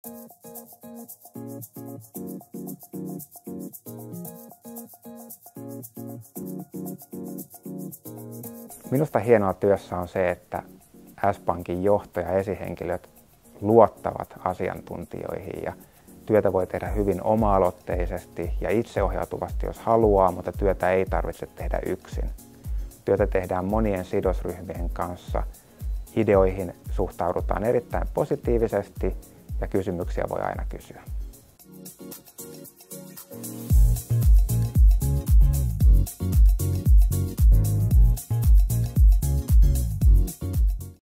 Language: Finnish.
Minusta hienoa työssä on se, että S-Pankin johto ja esihenkilöt luottavat asiantuntijoihin ja työtä voi tehdä hyvin oma-aloitteisesti ja itseohjautuvasti, jos haluaa, mutta työtä ei tarvitse tehdä yksin. Työtä tehdään monien sidosryhmien kanssa. Ideoihin suhtaudutaan erittäin positiivisesti ja kysymyksiä voi aina kysyä.